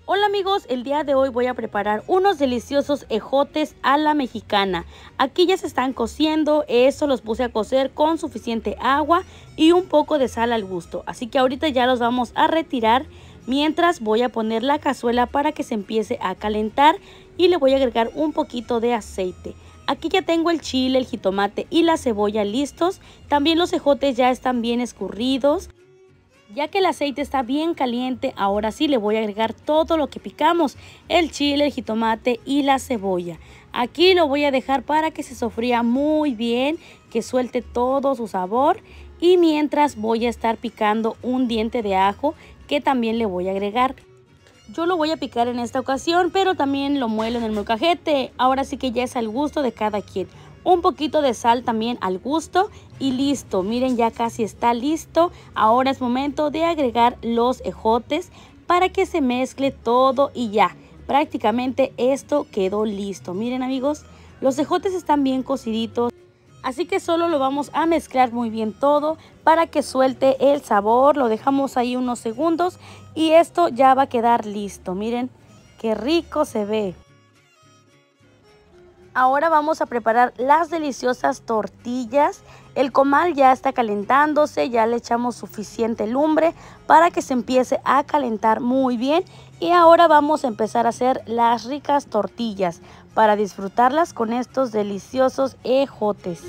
Hola amigos, el día de hoy voy a preparar unos deliciosos ejotes a la mexicana. Aquí ya se están cociendo, eso los puse a cocer con suficiente agua y un poco de sal al gusto. Así que ahorita ya los vamos a retirar mientras voy a poner la cazuela para que se empiece a calentar y le voy a agregar un poquito de aceite. Aquí ya tengo el chile, el jitomate y la cebolla listos. También los ejotes ya están bien escurridos. Ya que el aceite está bien caliente, ahora sí le voy a agregar todo lo que picamos, el chile, el jitomate y la cebolla. Aquí lo voy a dejar para que se sofría muy bien, que suelte todo su sabor. Y mientras voy a estar picando un diente de ajo que también le voy a agregar. Yo lo voy a picar en esta ocasión, pero también lo muelo en el molcajete. Ahora sí que ya es al gusto de cada quien. Un poquito de sal también al gusto y listo. Miren, ya casi está listo. Ahora es momento de agregar los ejotes para que se mezcle todo y ya. Prácticamente esto quedó listo. Miren amigos, los ejotes están bien cociditos. Así que solo lo vamos a mezclar muy bien todo para que suelte el sabor. Lo dejamos ahí unos segundos y esto ya va a quedar listo. Miren qué rico se ve. Ahora vamos a preparar las deliciosas tortillas. El comal ya está calentándose, ya le echamos suficiente lumbre para que se empiece a calentar muy bien. Y ahora vamos a empezar a hacer las ricas tortillas para disfrutarlas con estos deliciosos ejotes.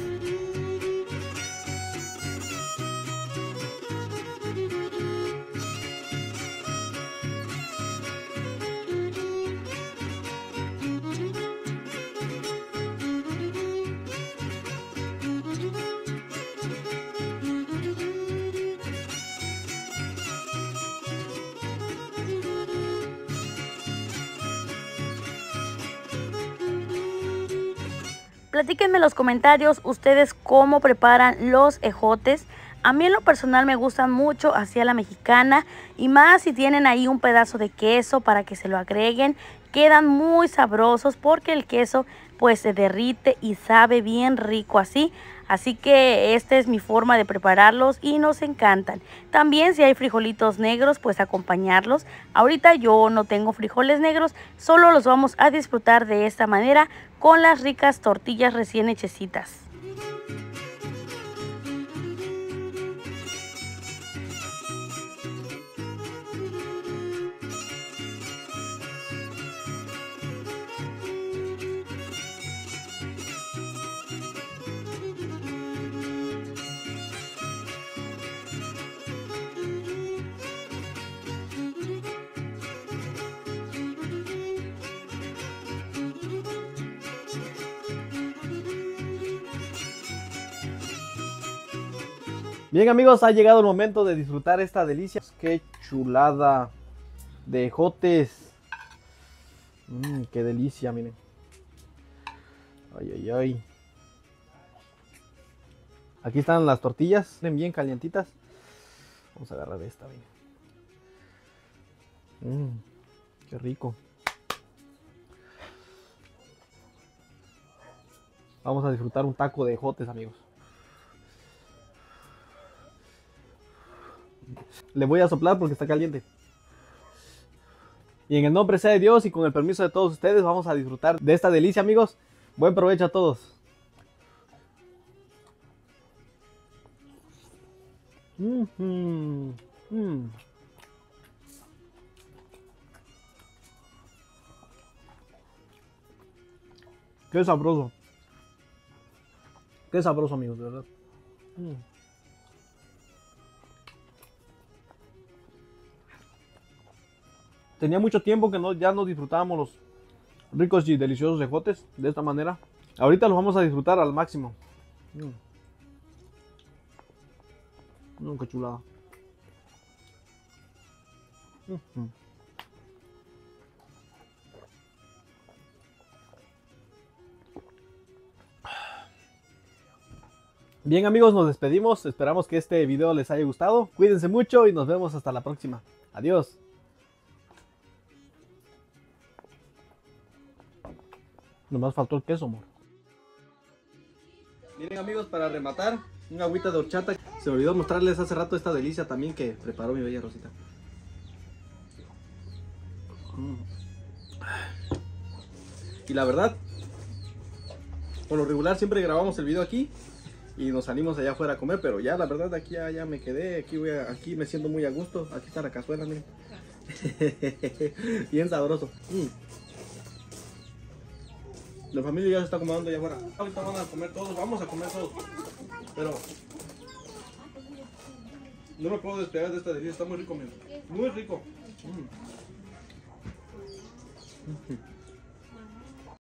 Platíquenme en los comentarios ustedes cómo preparan los ejotes. A mí en lo personal me gustan mucho así a la mexicana y más si tienen ahí un pedazo de queso para que se lo agreguen. Quedan muy sabrosos porque el queso pues se derrite y sabe bien rico así. Así que esta es mi forma de prepararlos y nos encantan. También si hay frijolitos negros pues acompañarlos. Ahorita yo no tengo frijoles negros, solo los vamos a disfrutar de esta manera con las ricas tortillas recién hechecitas. Bien amigos, ha llegado el momento de disfrutar esta delicia. Qué chulada de ejotes. Qué delicia, miren. Ay, ay, ay. Aquí están las tortillas, bien calientitas. Vamos a agarrar esta, miren. Qué rico. Vamos a disfrutar un taco de ejotes, amigos. Le voy a soplar porque está caliente. Y en el nombre sea de Dios y con el permiso de todos ustedes vamos a disfrutar de esta delicia, amigos. Buen provecho a todos. Qué sabroso. Qué sabroso, amigos, de verdad. Tenía mucho tiempo que ya no disfrutábamos los ricos y deliciosos ejotes de esta manera. Ahorita los vamos a disfrutar al máximo. Qué chulada. Bien amigos, nos despedimos. Esperamos que este video les haya gustado. Cuídense mucho y nos vemos hasta la próxima. Adiós. Nomás faltó el queso, amor. Miren amigos, para rematar, una agüita de horchata. Se me olvidó mostrarles hace rato esta delicia también que preparó mi bella Rosita. Y la verdad, por lo regular siempre grabamos el video aquí y nos salimos allá afuera a comer, pero ya la verdad aquí ya me quedé, aquí me siento muy a gusto. Aquí está la cazuela, miren. Bien sabroso. La familia ya se está acomodando allá afuera. Ahorita van a comer todos, vamos a comer todos. Pero no me puedo despegar de esta delicia, está muy rico, miren. Muy rico.